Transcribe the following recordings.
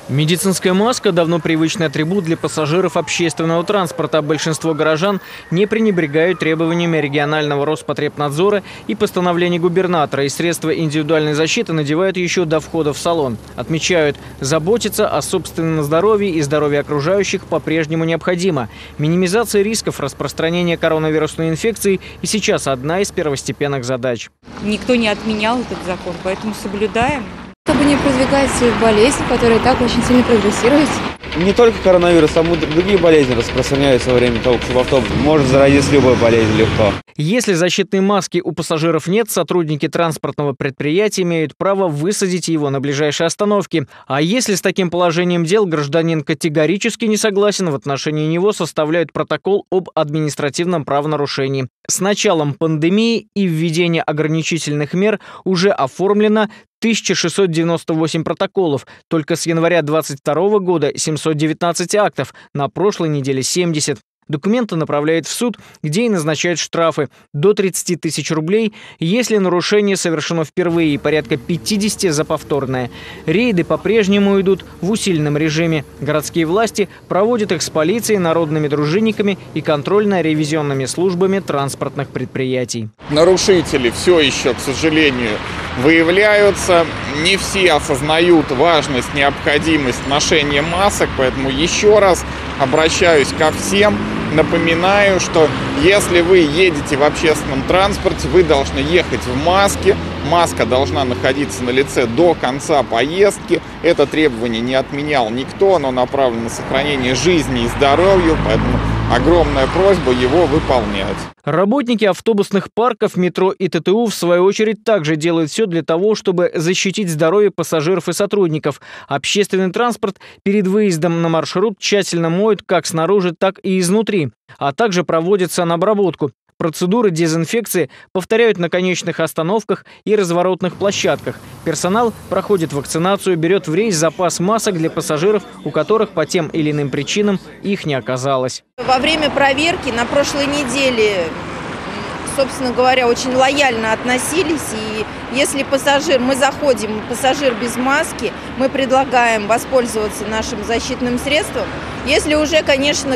Медицинская маска – давно привычный атрибут для пассажиров общественного транспорта. Большинство горожан не пренебрегают требованиями регионального Роспотребнадзора и постановлений губернатора. И средства индивидуальной защиты надевают еще до входа в салон. Отмечают, заботиться о собственном здоровье и здоровье окружающих по-прежнему необходимо. Минимизация рисков распространения коронавирусной инфекции и сейчас одна из первостепенных задач. Никто не отменял этот закон, поэтому соблюдаем. Чтобы не продвигать болезнь, которая и так очень сильно прогрессирует. Не только коронавирус, а другие болезни распространяются во время того, как в автобус. Может заразиться любая болезнь легко. Если защитной маски у пассажиров нет, сотрудники транспортного предприятия имеют право высадить его на ближайшей остановке. А если с таким положением дел гражданин категорически не согласен, в отношении него составляют протокол об административном правонарушении. С началом пандемии и введения ограничительных мер уже оформлено 1698 протоколов. Только с января 2022 года 719 актов, на прошлой неделе 70. Документы направляют в суд, где и назначают штрафы до 30 тысяч рублей, если нарушение совершено впервые, и порядка 50 за повторное. Рейды по-прежнему идут в усиленном режиме. Городские власти проводят их с полицией, народными дружинниками и контрольно-ревизионными службами транспортных предприятий. Нарушители все еще, к сожалению, выявляются. Не все осознают важность, необходимость ношения масок, поэтому еще раз обращаюсь ко всем. Напоминаю, что если вы едете в общественном транспорте, вы должны ехать в маске. Маска должна находиться на лице до конца поездки. Это требование не отменял никто, оно направлено на сохранение жизни и здоровья, поэтому огромная просьба его выполнять. Работники автобусных парков, метро и ТТУ, в свою очередь, также делают все для того, чтобы защитить здоровье пассажиров и сотрудников. Общественный транспорт перед выездом на маршрут тщательно моют как снаружи, так и изнутри, а также проводят санобработку. Процедуры дезинфекции повторяют на конечных остановках и разворотных площадках. Персонал проходит вакцинацию, берет в рейс запас масок для пассажиров, у которых по тем или иным причинам их не оказалось. Во время проверки на прошлой неделе, собственно говоря, очень лояльно относились. И если мы заходим, пассажир без маски, мы предлагаем воспользоваться нашим защитным средством. Если уже, конечно,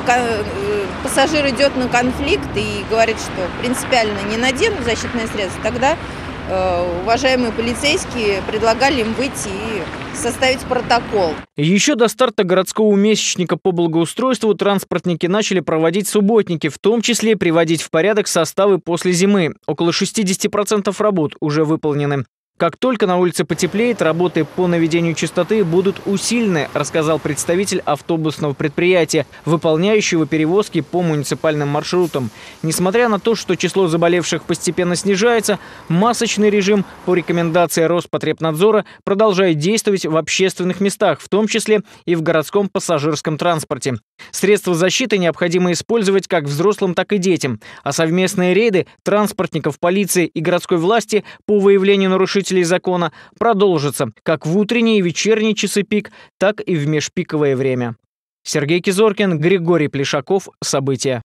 пассажир идет на конфликт и говорит, что принципиально не надену защитное средство, тогда уважаемые полицейские предлагали им выйти и составить протокол. Еще до старта городского месячника по благоустройству транспортники начали проводить субботники, в том числе приводить в порядок составы после зимы. Около 60% работ уже выполнены. Как только на улице потеплеет, работы по наведению чистоты будут усилены, рассказал представитель автобусного предприятия, выполняющего перевозки по муниципальным маршрутам. Несмотря на то, что число заболевших постепенно снижается, масочный режим по рекомендации Роспотребнадзора продолжает действовать в общественных местах, в том числе и в городском пассажирском транспорте. Средства защиты необходимо использовать как взрослым, так и детям, а совместные рейды транспортников, полиции и городской власти по выявлению нарушителей закона продолжится как в утренние и вечерние часы пик, так и в межпиковое время. Сергей Кизоркин, Григорий Плешаков. События.